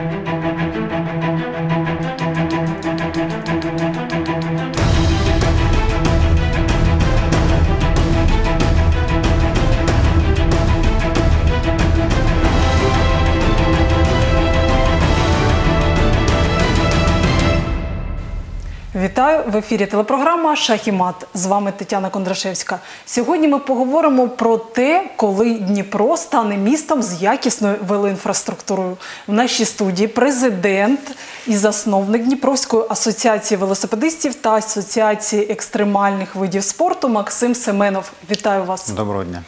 Вітаю! В ефірі телепрограма «Шах і мат». З вами Тетяна Кондрашевська. Сьогодні ми поговоримо про те, коли Дніпро стане містом з якісною велоінфраструктурою. В нашій студії президент і засновник Дніпровської асоціації велосипедистів та асоціації екстремальних видів спорту Максим Семенов. Вітаю вас! Доброго дня!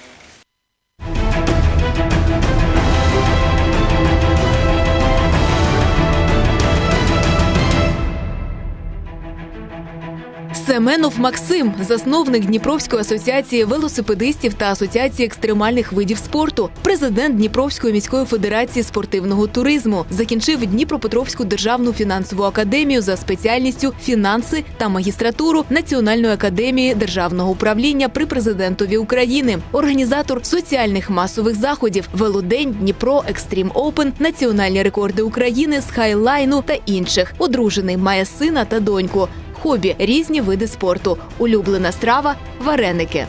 Семенов Максим – засновник Дніпровської асоціації велосипедистів та асоціації екстремальних видів спорту, президент Дніпровської міської федерації спортивного туризму. Закінчив Дніпропетровську державну фінансову академію за спеціальністю «Фінанси» та магістратуру Національної академії державного управління при президентові України. Організатор соціальних масових заходів «Велодень», «Дніпро», «Екстрім Опен», національні рекорди України з хайлайну та інших. Одружений, має сина та доньку. Хобі – різні види спорту. Улюблена страва – вареники.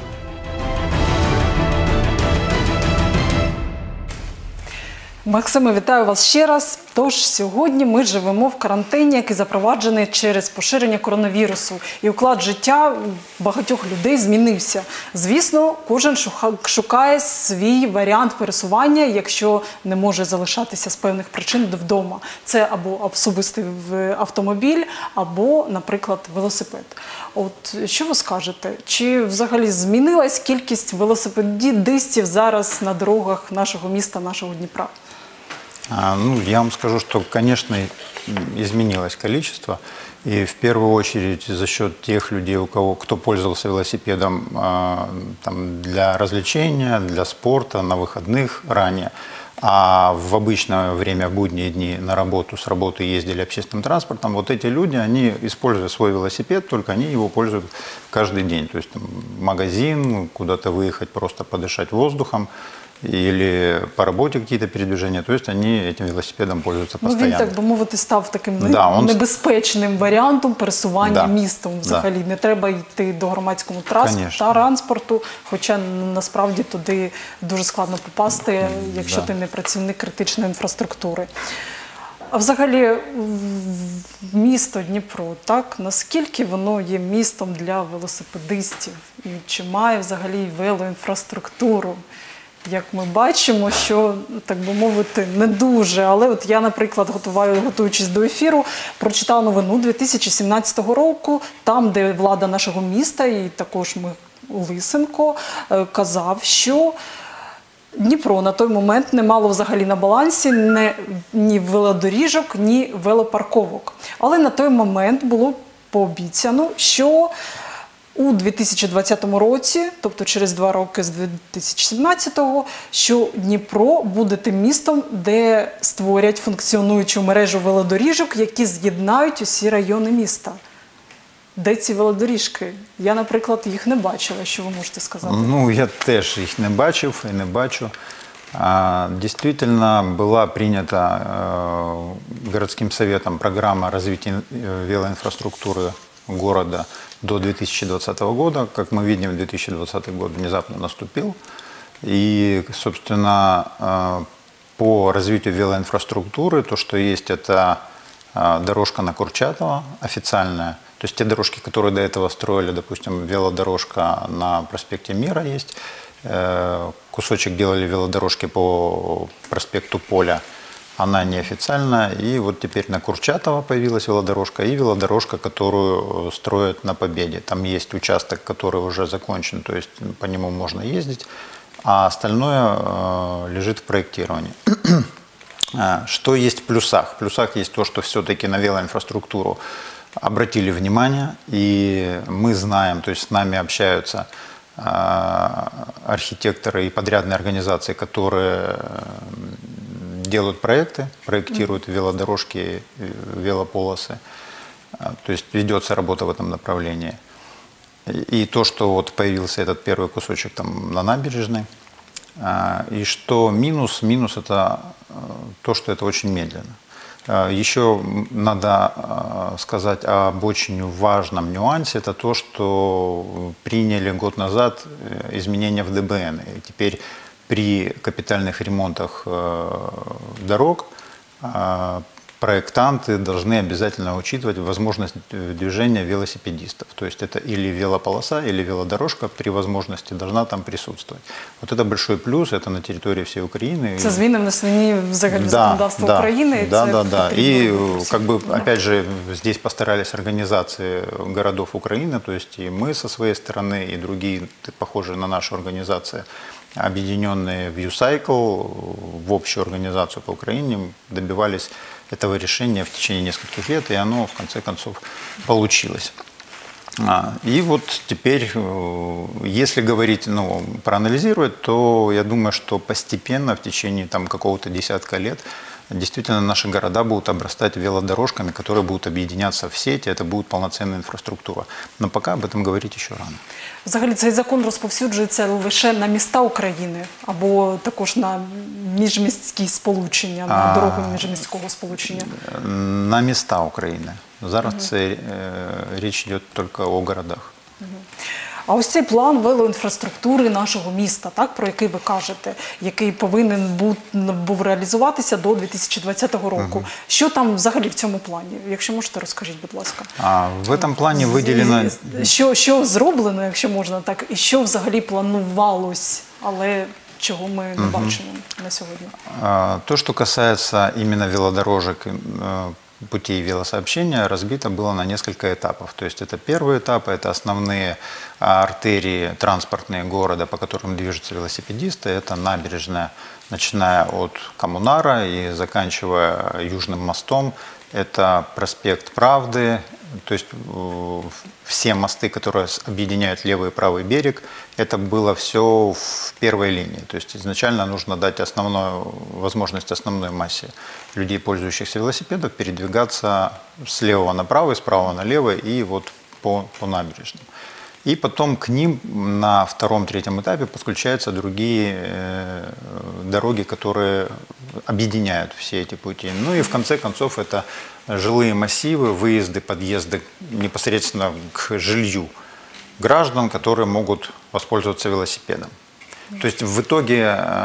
Максиме, вітаю вас ще раз. Тож, сьогодні ми живемо в карантині, який запроваджений через поширення коронавірусу. І уклад життя багатьох людей змінився. Звісно, кожен шукає свій варіант пересування, якщо не може залишатися з певних причин вдома. Це або особистий автомобіль, або, наприклад, велосипед. От що ви скажете? Чи взагалі змінилась кількість велосипедистів зараз на дорогах нашого міста, нашого Дніпра? Ну, я вам скажу, что, конечно, изменилось количество. И в первую очередь за счет тех людей, кто пользовался велосипедом там, для развлечения, для спорта, на выходных ранее. А в обычное время, в будние дни на работу, с работы ездили общественным транспортом, вот эти люди, они, используя свой велосипед, только они его пользуют каждый день. То есть там, магазин, куда-то выехать, просто подышать воздухом, или по работе какие-то передвижения, то есть они этим велосипедом пользуются постоянно. Він, так би мовити, став таким небезпечним варіантом пересування містом взагалі. Не треба йти до громадського транспорту, хоча насправді туди дуже складно попасти, якщо ти не працівник критичної інфраструктури. А взагалі місто Дніпро, так, наскільки воно є містом для велосипедистів? І чи має взагалі велоінфраструктуру? Як ми бачимо, що, так би мовити, не дуже. Але от я, наприклад, готуючись до ефіру, прочитала новину 2017 року, там, де влада нашого міста, і також Лисенко, казав, що Дніпро на той момент не мало взагалі на балансі ні велодоріжок, ні велопарковок. Але на той момент було пообіцяно, що у 2020 році, тобто через 2 роки з 2017-го, що Дніпро буде тим містом, де створять функціонуючу мережу велодоріжок, які з'єднають усі райони міста. Де ці велодоріжки? Я, наприклад, їх не бачила. Що ви можете сказати? Ну, я теж їх не бачив і не бачу. Действительно, была принята городским советом программа развития велоинфраструктуры города до 2020 года. Как мы видим, 2020 год внезапно наступил. И, собственно, по развитию велоинфраструктуры, то, что есть, это дорожка на Курчатова официальная. То есть те дорожки, которые до этого строили, допустим, велодорожка на проспекте Мира есть, кусочек делали велодорожки по проспекту Поля, она неофициальная. И вот теперь на Курчатова появилась велодорожка и велодорожка, которую строят на Победе. Там есть участок, который уже закончен, то есть по нему можно ездить, а остальное лежит в проектировании. Что есть в плюсах? В плюсах есть то, что все-таки на велоинфраструктуру обратили внимание, и мы знаем, то есть с нами общаются архитекторы и подрядные организации, которые делают проекты, проектируют велодорожки, велополосы. То есть ведется работа в этом направлении. И то, что вот появился этот первый кусочек там на набережной, и что минус это то, что это очень медленно. Еще надо сказать об очень важном нюансе. Это то, что приняли год назад изменения в ДБН. И теперь при капитальных ремонтах дорог проектанты должны обязательно учитывать возможность движения велосипедистов. То есть это или велополоса, или велодорожка при возможности должна там присутствовать. Вот это большой плюс, это на территории всей Украины. Это зміни внесені взагалі в законодавство України. Да. И как бы, опять же, здесь постарались организации городов Украины, то есть и мы со своей стороны, и другие, похожие на нашу организацию, объединенные в U-Cycle, в общую организацию по Украине, добивались этого решения в течение нескольких лет, и оно, в конце концов, получилось. И вот теперь, если говорить, проанализировать, то я думаю, что постепенно, в течение какого-то десятка лет, действительно наши города будут обрастать велодорожками, которые будут объединяться в сеть, это будет полноценная инфраструктура. Но пока об этом говорить еще рано. Взагалі цей закон розповсюджується лише на міста України або також на міжміські сполучення, на дороги міжміського сполучення? На міста України. Зараз річ йде тільки о городах. А ось цей план велоінфраструктури нашого міста, про який ви кажете, який повинен був реалізуватися до 2020 року. Що там взагалі в цьому плані? Якщо можете, розкажіть, будь ласка. В цьому плані виділено... Що зроблено, якщо можна так, і що взагалі планувалось, але чого ми не бачимо на сьогодні? То, что касается именно велодорожек, путей велосообщения, разбито было на несколько этапов. То есть это первый этап, это основные артерии транспортные города, по которым движутся велосипедисты. Это набережная, начиная от Коммунара и заканчивая Южным мостом. Это проспект Правды, то есть все мосты, которые объединяют левый и правый берег, это было все в первой линии. То есть изначально нужно дать возможность основной массе людей, пользующихся велосипедом, передвигаться с левого направо, с правого налево и вот по набережным. И потом к ним на втором-третьем этапе подключаются другие дороги, которые объединяют все эти пути. Ну и в конце концов это жилые массивы, выезды, подъезды непосредственно к жилью граждан, которые могут воспользоваться велосипедом. То есть в итоге,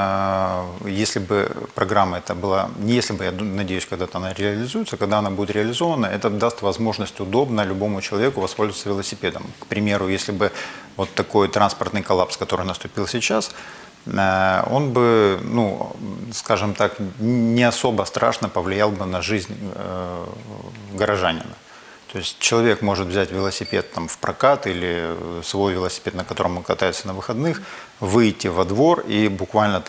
если бы программа это была, не если бы, я надеюсь, когда-то она реализуется, когда она будет реализована, это даст возможность удобно любому человеку воспользоваться велосипедом. К примеру, если бы вот такой транспортный коллапс, который наступил сейчас, он бы, скажем так, не особо страшно повлиял бы на жизнь горожанина. То есть человек может взять велосипед в прокат или свой велосипед, на котором он катается на выходных, выйти во двор, и буквально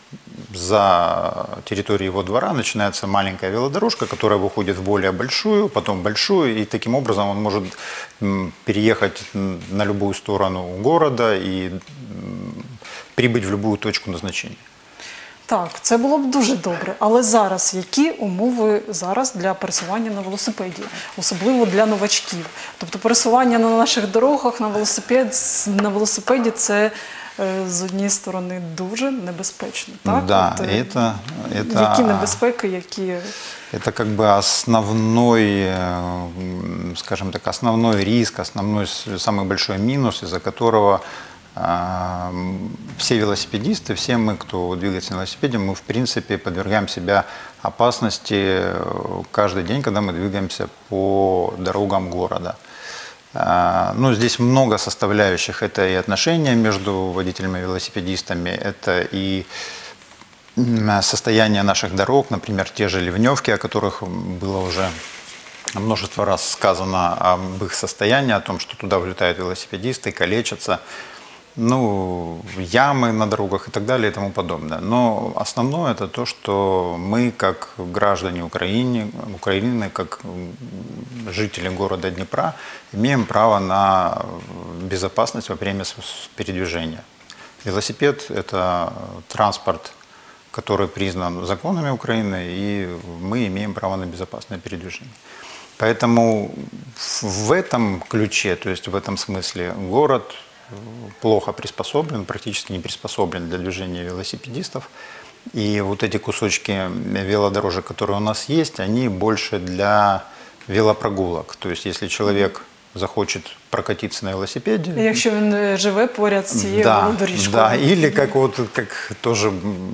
за территорией его двора начинается маленькая велодорожка, которая выходит в более большую, потом большую, и таким образом он может переехать на любую сторону города и прибыть в любую точку назначения. Так, це було б дуже добре. Але зараз, які умови зараз для пересування на велосипеді? Особливо для новачків. Тобто пересування на наших дорогах на велосипеді – це, з однієї сторони, дуже небезпечно. Так? Да, які небезпеки, які... Это как бы основной, скажем так, основной риск, самый большой минус, из-за которого все велосипедисты, все мы, кто двигается на велосипеде, мы в принципе подвергаем себя опасности каждый день, когда мы двигаемся по дорогам города. Здесь много составляющих. Это и отношения между водителями и велосипедистами, это и состояние наших дорог, например, те же ливневки, о которых было уже множество раз сказано, об их состоянии, о том, что туда влетают велосипедисты, калечатся. Ямы на дорогах и так далее и тому подобное. Но основное это то, что мы, как граждане Украины, как жители города Днепра, имеем право на безопасность во время передвижения. Велосипед – это транспорт, который признан законами Украины, и мы имеем право на безопасное передвижение. Поэтому в этом ключе, то есть в этом смысле, город плохо приспособлен, практически не приспособлен для движения велосипедистов. И вот эти кусочки велодорожек, которые у нас есть, они больше для велопрогулок. То есть если человек захочет прокатиться на велосипеде. Якщо він живе поряд з цією велодоріжкою. Да, или как тоже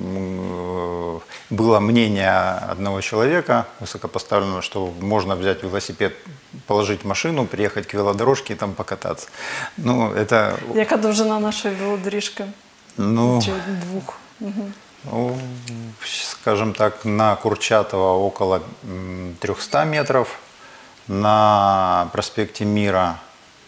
было мнение одного человека высокопоставленного, что можно взять велосипед, положить в машину, приехать к велодорожке и там покататься. Ну, это... Яка довжина нашої велодоріжки? Ну, чи двох? Ну, скажем так, на Курчатова около 300 метров, на проспекте Мира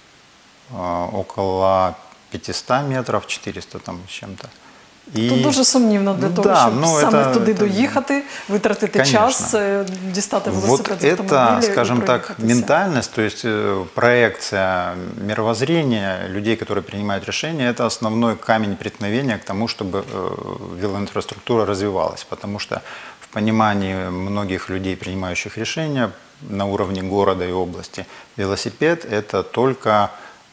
около 500 метров, 400 там с чем-то. Тут дуже сумнівно для того, щоб саме туди доїхати, витратити час, дістати велосипед з автомобіля. Вот это, скажем так, ментальность, то есть проекция мировоззрения людей, которые принимают решения, это основной камень преткновения к тому, чтобы велоинфраструктура развивалась. Потому что в понимании многих людей, принимающих решения на уровне города и области, велосипед – это только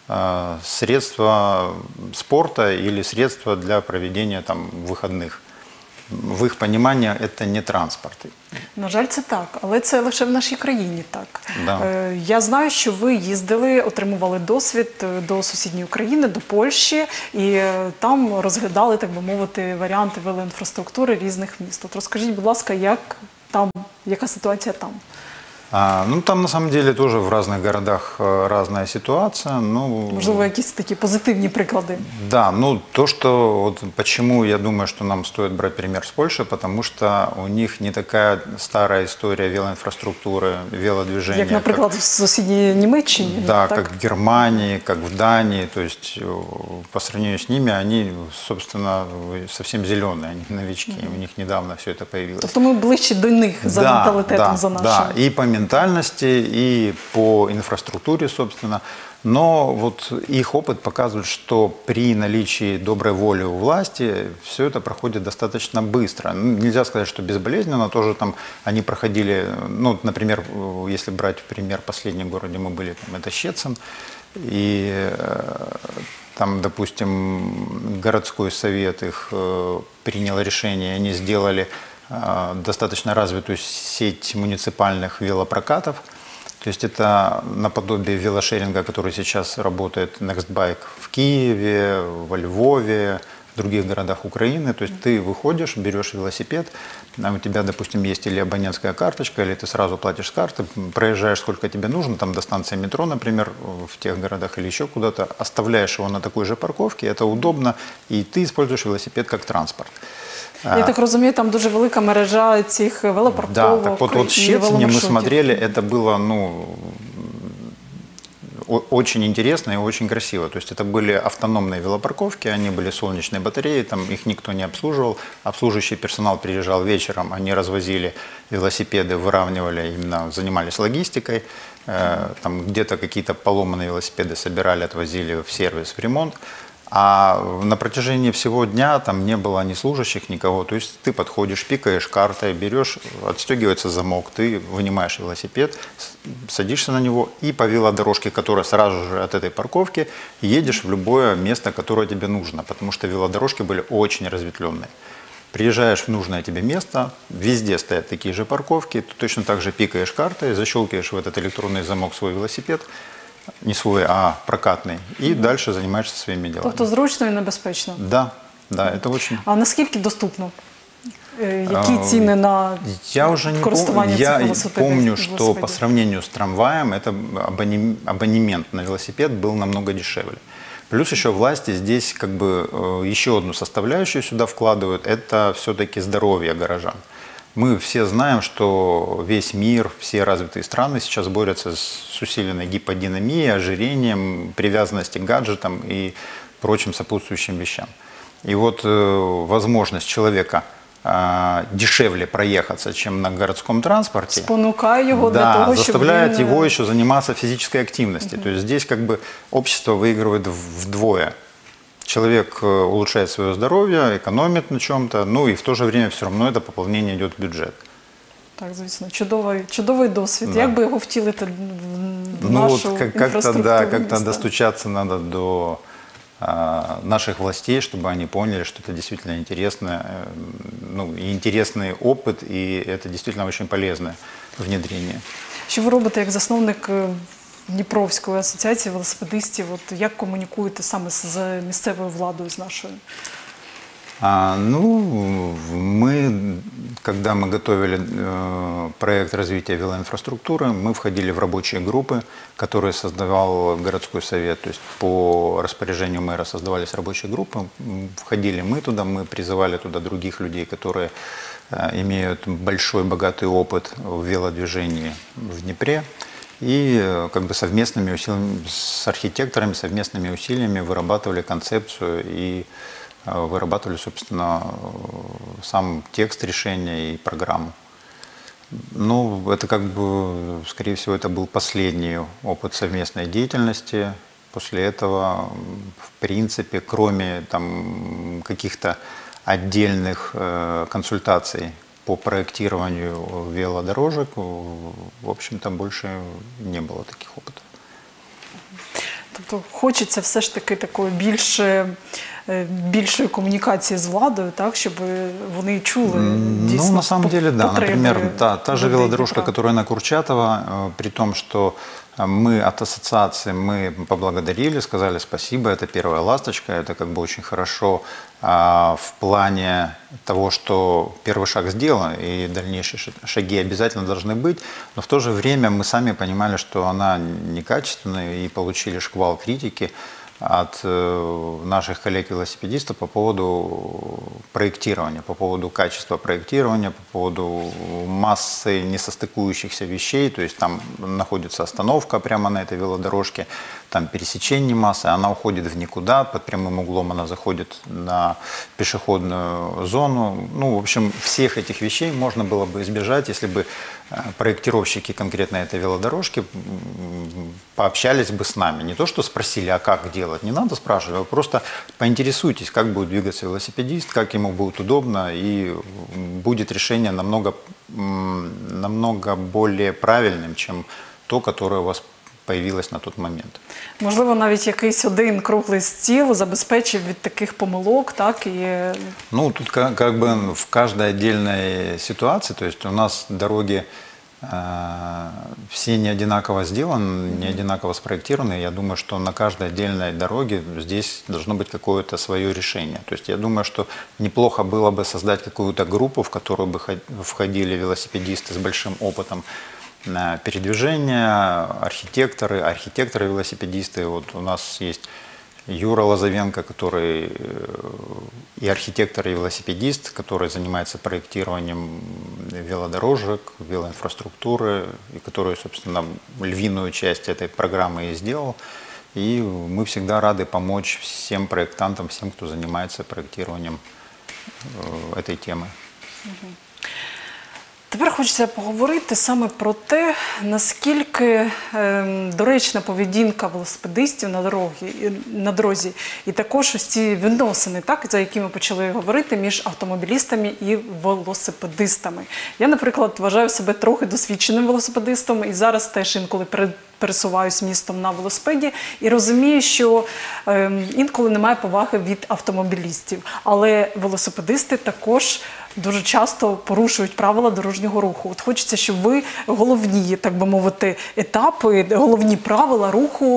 средства спорта или средства для проведения там выходных. В их понимании это не транспорт. На жаль, це так, але це лише в нашій країні так. Да. Я знаю, що ви їздили, отримували досвід до сусідньої України, до Польщі, і там розглядали, так би мовити, варіанти велоінфраструктури різних міст. От розкажіть, будь ласка, яка ситуація там? Ну, там на самом деле тоже в разных городах разная ситуация. Ну, можливо, якісь такі позитивні приклади? Да, ну то, что вот почему я думаю, что нам стоит брать пример с Польши, потому что у них не такая старая история велоинфраструктуры, велодвижения. Как, например, в соседней Німеччині? Да, так? Как в Германии, как в Дании. То есть по сравнению с ними они, собственно, совсем зеленые, они новички, у них недавно все это появилось. Тобто ми ближче до них за менталитетом, за нашим. Да, и по ментальности, и по инфраструктуре, собственно. Но вот их опыт показывает, что при наличии доброй воли у власти все это проходит достаточно быстро. Ну, нельзя сказать, что безболезненно, тоже там они проходили, ну, например, если брать в пример последний город, где мы были, там, это Щецин, и там, допустим, городской совет их принял решение, они сделали достаточно развитую сеть муниципальных велопрокатов. То есть это наподобие велошеринга, который сейчас работает Nextbike в Киеве, во Львове, в других городах Украины. То есть ты выходишь, берешь велосипед, у тебя, допустим, есть или абонентская карточка, или ты сразу платишь с карты, проезжаешь сколько тебе нужно, там до станции метро, например, в тех городах или еще куда-то, оставляешь его на такой же парковке, это удобно, и ты используешь велосипед как транспорт. Я так розумію, там дуже велика мережа цих велопарковок. Да, так вот в Щецине мы смотрели, это было, ну, очень интересно и очень красиво. То есть это были автономные велопарковки, они были солнечные батареи, там их никто не обслуживал. Обслуживающий персонал приезжал вечером, они развозили велосипеды, выравнивали, именно занимались логистикой. Там где-то какие-то поломанные велосипеды собирали, отвозили в сервис, в ремонт. А на протяжении всего дня там не было ни служащих, никого. То есть ты подходишь, пикаешь картой, берешь, отстегивается замок, ты вынимаешь велосипед, садишься на него и по велодорожке, которая сразу же от этой парковки, едешь в любое место, которое тебе нужно. Потому что велодорожки были очень разветвленные. Приезжаешь в нужное тебе место, везде стоят такие же парковки, ты точно так же пикаешь картой, защелкиваешь в этот электронный замок свой велосипед, не свой, а прокатный, и дальше занимаешься своими делами. Тобто зручно і небезпечно? Да, да, это очень... А наскільки доступно? Які ціни на користування цих велосипедів? Я помню, что по сравнению с трамваем, это абонемент на велосипед был намного дешевле. Плюс еще власти здесь как бы еще одну составляющую сюда вкладывают, это все-таки здоровье горожан. Мы все знаем, что весь мир, все развитые страны сейчас борются с усиленной гиподинамией, ожирением, привязанностью к гаджетам и прочим сопутствующим вещам. И вот возможность человека дешевле проехаться, чем на городском транспорте, спонукает его для того, заставляет его еще заниматься физической активностью. То есть здесь как бы общество выигрывает вдвое. Человек улучшает свое здоровье, экономит на чем-то, ну и в то же время все равно это пополнение идет в бюджет. Так, звісно, чудовий досвід. Да. Як би його втілити в нашу інфраструктуру? Ну, как-то достучаться надо до наших властей, чтобы они поняли, что это действительно интересно, ну, и интересный опыт, и это действительно очень полезное внедрение. Що ви робите як засновник Дніпровської асоціації велосипедистів? От як комунікуєте саме з місцевою владою, з нашою? Когда мы готовили проект развития велоинфраструктуры, мы входили в рабочие группы, которые создавал городской совет. То есть по распоряжению мэра создавались рабочие группы. Входили мы туда, мы призывали туда других людей, которые имеют большой, богатый опыт в велодвижении в Днепре. И как бы совместными усилиями с архитекторами, совместными усилиями вырабатывали концепцию и вырабатывали, собственно, сам текст решения и программу. Ну, это как бы, скорее всего, это был последний опыт совместной деятельности. После этого, в принципе, кроме там каких-то отдельных консультаций по проектированию велодорожек, в общем-то, больше не было таких опытов. Тобто хочеться все ж таки такої більшої комунікації з владою, так, щоб вони чули дійсно. Ну, на самом деле, да. Например, та же велодорожка, которая на Курчатова, при том, что мы от ассоциации мы поблагодарили, сказали спасибо, это первая ласточка, это как бы очень хорошо в плане того, что первый шаг сделан, и дальнейшие шаги обязательно должны быть, но в то же время мы сами понимали, что она некачественная, и получили шквал критики от наших коллег-велосипедистов по поводу проектирования, по поводу качества проектирования, по поводу массы несостыкующихся вещей. То есть там находится остановка прямо на этой велодорожке, там пересечение массы, она уходит в никуда, под прямым углом она заходит на пешеходную зону. Ну, в общем, всех этих вещей можно было бы избежать, если бы проектировщики конкретно этой велодорожки пообщались бы с нами. Не то, что спросили, а как делать, не надо спрашивать, а просто поинтересуйтесь, как будет двигаться велосипедист, как ему будет удобно, и будет решение намного более правильным, чем то, которое у вас появилось на тот момент. Можливо, навіть якийсь один круглий стіл забезпечив від таких помилок, так? Ну, тут как бы в каждой отдельной ситуации, то есть у нас дороги все не одинаково сделаны, не одинаково спроектированы. Я думаю, что на каждой отдельной дороге здесь должно быть какое-то свое решение. То есть я думаю, что неплохо было бы создать какую-то группу, в которую бы входили велосипедисты с большим опытом передвижения, архитекторы-велосипедисты. Вот у нас есть Юра Лозовенко, который и архитектор, и велосипедист, который занимается проектированием велодорожек, велоинфраструктуры, и который, собственно, львиную часть этой программы и сделал. И мы всегда рады помочь всем проектантам, всем, кто занимается проектированием этой темы. Тепер хочеться поговорити саме про те, наскільки доречна поведінка велосипедистів на дорозі, і також ось ці відносини, так, за які ми почали говорити, між автомобілістами і велосипедистами. Я, наприклад, вважаю себе трохи досвідченим велосипедистом, і зараз теж інколи пересуваюсь містом на велосипеді і розумію, що інколи немає поваги від автомобілістів. Але велосипедисти також дуже часто порушують правила дорожнього руху. От хочеться, щоб ви головні, так би мовити, етапи, головні правила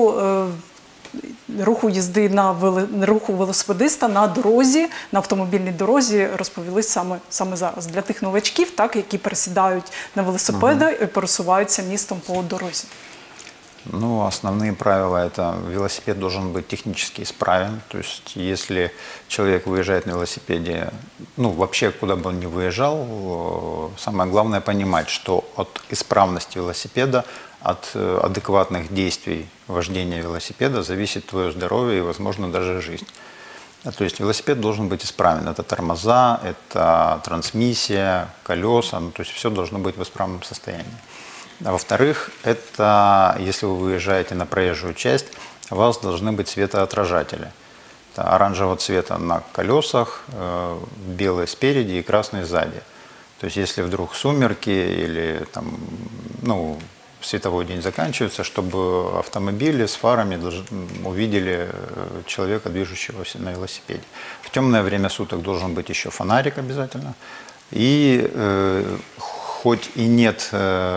руху їзди руху велосипедиста на дорозі, на автомобільній дорозі розповіли саме зараз. Для тих новачків, так, які пересідають на велосипеди і пересуваються містом по дорозі. Ну, основные правила – это велосипед должен быть технически исправен. То есть, если человек выезжает на велосипеде, ну, вообще, куда бы он ни выезжал, самое главное понимать, что от исправности велосипеда, от адекватных действий вождения велосипеда зависит твое здоровье и, возможно, даже жизнь. То есть, велосипед должен быть исправен. Это тормоза, это трансмиссия, колеса, ну, то есть, все должно быть в исправном состоянии. А во-вторых, это, если вы выезжаете на проезжую часть, у вас должны быть светоотражатели. Это оранжевого цвета на колесах, белый спереди и красный сзади. То есть, если вдруг сумерки или там, ну, световой день заканчивается, чтобы автомобили с фарами увидели человека, движущегося на велосипеде. В темное время суток должен быть еще фонарик обязательно. И хоть и нет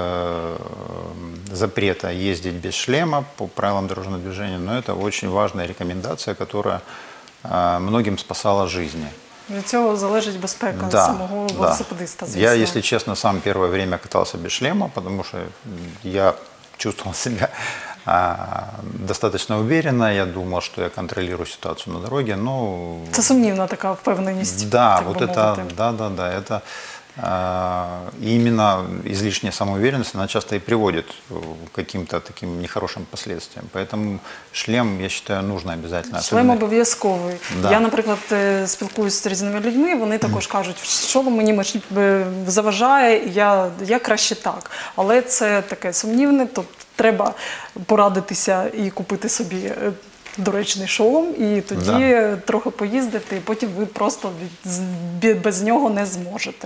запрета ездить без шлема по правилам дорожного движения, но это очень важная рекомендация, которая многим спасала жизни. Від цього залежить безпека самого велосипедиста, звісно. Я, если честно, сам первое время катался без шлема, потому что я чувствовал себя достаточно уверенно, я думал, что я контролирую ситуацию на дороге, но... Це сумнівна така впевненість. Да, вот это, это именно излишняя самоуверенность, она часто и приводит к каким-то таким нехорошим последствиям. Поэтому шлем, я считаю, нужно обязательно. Шлем обов'язковий. Да. Я, наприклад, спілкуюся з різними людьми, вони також кажуть, що мені заважає, я краще так. Але це таке сумнівне, тобто треба порадитися і купити собі доречний шолом, і тоді трохи поїздити, і потім ви просто без нього не зможете.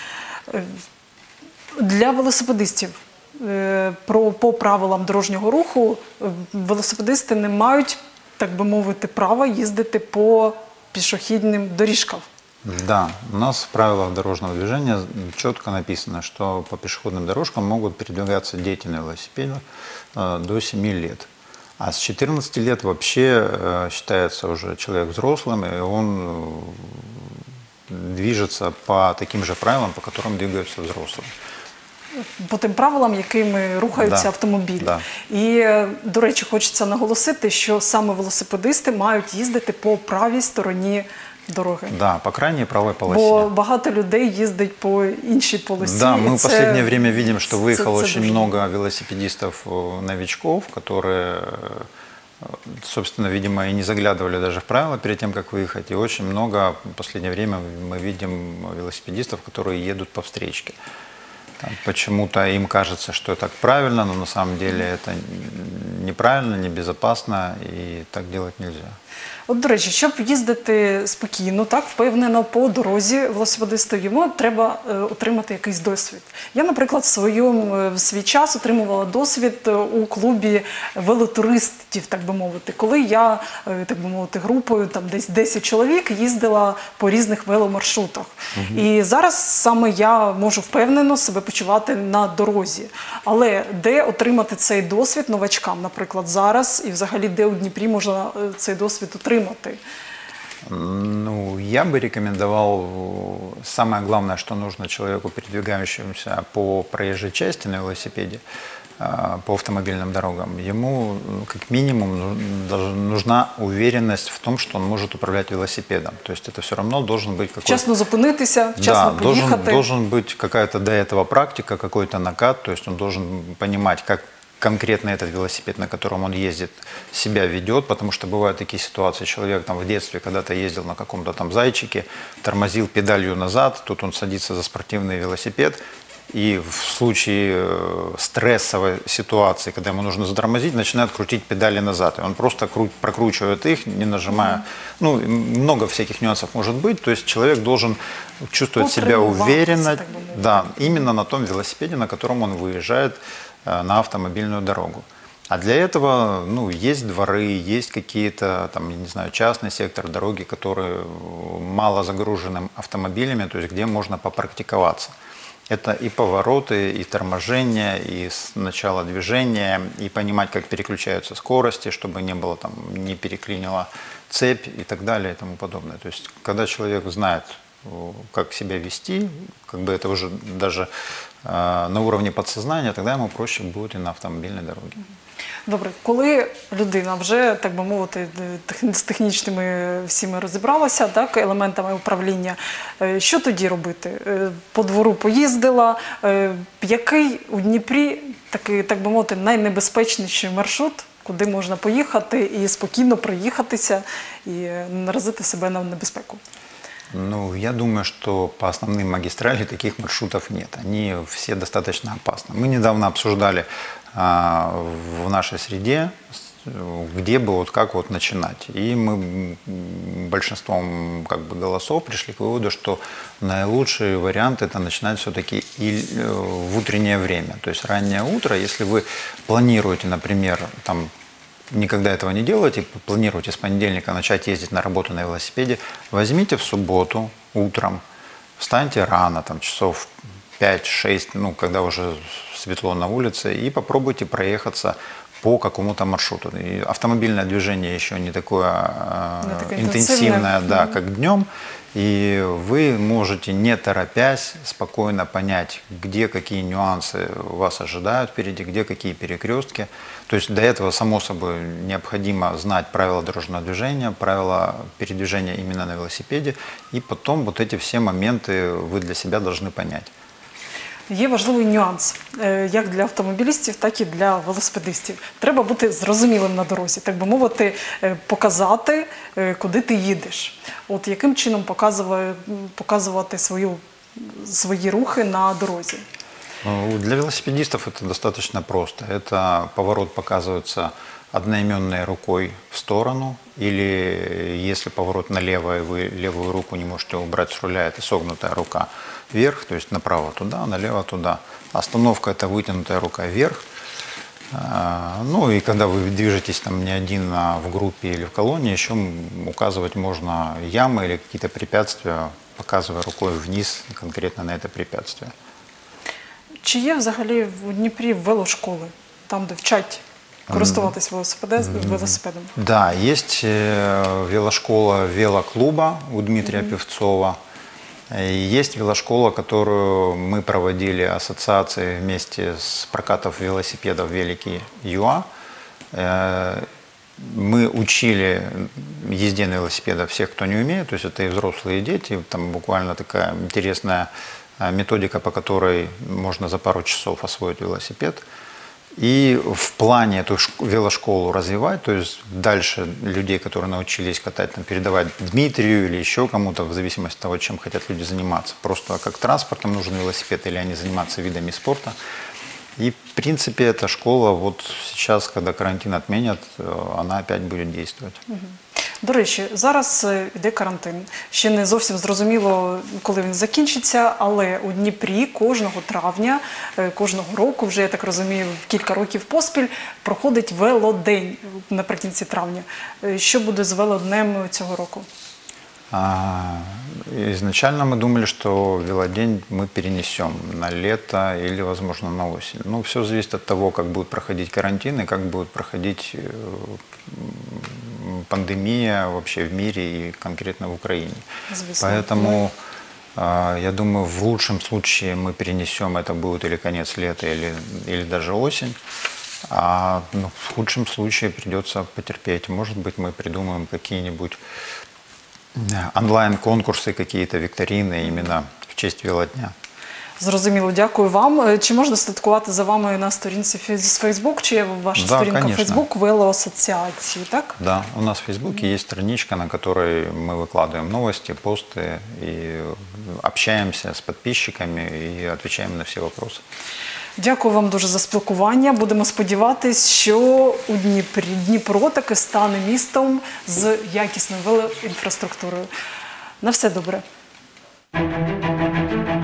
Для велосипедистів по правилам дорожнього руху велосипедисти не мають, так би мовити, права їздити по пішохідним доріжкам. Да, у нас в правилах дорожного движения четко написано, что по пешеходным дорожкам могут передвигаться дети на велосипедах до 7 лет. А с 14 лет вообще считается уже человек взрослым, и он движется по таким же правилам, по которым двигаются взрослые. По тим правилам, якими рухаються автомобілі. Да. І, до речі, хочеться наголосити, що саме велосипедисти мають їздити по правій стороні дороги. Да, по крайней правой полосе. Бо багато людей їздить по іншій полосі. Да, мы в последнее время видим, что выехало очень много велосипедистов-новичков, которые, собственно, видимо, и не заглядывали даже в правила перед тем, как выехать. И очень много в последнее время мы видим велосипедистов, которые едут по встречке. Почему-то им кажется, что так правильно, но на самом деле это неправильно, небезопасно, и так делать нельзя. От, до речі, щоб їздити спокійно, так, впевнено по дорозі велосипедисту, йому треба отримати якийсь досвід. Я, наприклад, в свій час отримувала досвід у клубі велотуристів, так би мовити, коли я, так би мовити, групою, там десь 10 чоловік їздила по різних веломаршрутах. І зараз саме я можу впевнено себе почувати на дорозі. Але де отримати цей досвід новачкам, наприклад, зараз, і взагалі де у Дніпрі можна цей досвід отримати? Ну, я бы рекомендовал, самое главное, что нужно человеку, передвигающемуся по проезжей части на велосипеде, по автомобильным дорогам, ему как минимум нужна уверенность в том, что он может управлять велосипедом. То есть это все равно должен быть какой-то... Вчасно зупинитися, вчасно поїхати. Должен быть какая-то до этого практика, какой-то накат, то есть он должен понимать, как конкретно этот велосипед, на котором он ездит, себя ведет, потому что бывают такие ситуации, человек там в детстве когда-то ездил на каком-то там зайчике, тормозил педалью назад, тут он садится за спортивный велосипед, и в случае стрессовой ситуации, когда ему нужно затормозить, начинает крутить педали назад, и он просто прокручивает их, не нажимая. Ну, много всяких нюансов может быть, то есть человек должен чувствовать себя уверенно, да, именно на том велосипеде, на котором он выезжает на автомобильную дорогу. А для этого, ну, есть дворы, есть какие-то, там, я не знаю, частный сектор дороги, которые мало загружены автомобилями, то есть где можно попрактиковаться. Это и повороты, и торможение, и начало движения, и понимать, как переключаются скорости, чтобы не было там, не переклинила цепь и так далее и тому подобное. То есть, когда человек знает, как себя вести, как бы это уже даже на уровне подсознания, тогда ему проще будет и на автомобильной дороге. Добре, коли людина вже, так би мовити, з технічними всіми розібралася, так, елементами управління, що тоді робити? По двору поїздила, який у Дніпрі, такий, так би мовити, найнебезпечніший маршрут, куди можна поїхати і спокійно проїхатися і не наразити себе на небезпеку? Ну, я думаю, что по основным магистралям таких маршрутов нет. Они все достаточно опасны. Мы недавно обсуждали в нашей среде где бы, вот как вот начинать. И мы большинством как бы голосов пришли к выводу, что наилучший вариант это начинать все-таки в утреннее время. То есть раннее утро, если вы планируете, например, там, никогда этого не делаете, планируете с понедельника начать ездить на работу на велосипеде, возьмите в субботу утром, встаньте рано, там, часов 5-6, ну, когда уже светло на улице, и попробуйте проехаться по какому-то маршруту. И автомобильное движение еще не такое интенсивное, да, как днем, и вы можете, не торопясь, спокойно понять, где какие нюансы вас ожидают впереди, где какие перекрестки. То есть до этого, само собой, необходимо знать правила дорожного движения, правила передвижения именно на велосипеде, и потом вот эти все моменты вы для себя должны понять. Є важливий нюанс, як для автомобілістів, так і для велосипедистів. Треба бути зрозумілим на дорозі, так би мовити, показати, куди ти їдеш. От яким чином показувати свої рухи на дорозі? Для велосипедистов это достаточно просто. Это поворот показывается одноименной рукой в сторону, или если поворот налево, и вы левую руку не можете убрать с руля, это согнутая рука вверх, то есть направо туда, налево туда. Остановка – это вытянутая рука вверх. Ну и когда вы движетесь там не один, а в группе или в колонне, еще указывать можно ямы или какие-то препятствия, показывая рукой вниз конкретно на это препятствие. Чи є взагалі в Дніпрі велошколи, там де вчать користуватись велосипедом? Да, есть велошкола велоклуба у Дмитрия Певцова. Есть велошкола, которую мы проводили ассоциации вместе с прокатом велосипедов «Великий ЮА». Мы учили езде на велосипедах всех, кто не умеет, то есть это и взрослые, и дети. Там буквально такая интересная методика, по которой можно за пару часов освоить велосипед. И в плане эту велошколу развивать, то есть дальше людей, которые научились катать, там, передавать Дмитрию или еще кому-то, в зависимости от того, чем хотят люди заниматься. Просто как транспортом нужен велосипед, или они заниматься видами спорта. И в принципе эта школа вот сейчас, когда карантин отменят, она опять будет действовать. До речі, зараз йде карантин. Ще не зовсім зрозуміло, коли він закінчиться, але у Дніпрі кожного травня, кожного року, вже, я так розумію, кілька років поспіль, проходить велодень наприкінці травня. Що буде з велоднем цього року? Изначально мы думали, что велодень мы перенесем на лето или, возможно, на осень. Но все зависит от того, как будет проходить карантин и как будет проходить пандемия вообще в мире и конкретно в Украине. Поэтому, я думаю, в лучшем случае мы перенесем, это будет или конец лета, или даже осень. А в худшем случае придется потерпеть. Может быть, мы придумаем какие-нибудь онлайн-конкурси, какие-то викторины именно в честь велодня. Зрозуміло, дякую вам. Чи можна слідкувати за вами на сторінці з Facebook, чи є ваша сторінка Facebook велоассоциации, так? Да, у нас в Фейсбуке есть страничка, на которой мы выкладываем новости, посты и общаемся с подписчиками и отвечаем на все вопросы. Дякую вам дуже за спілкування. Будемо сподіватися, що у Дніпро таки стане містом з якісною велоінфраструктурою. На все добре.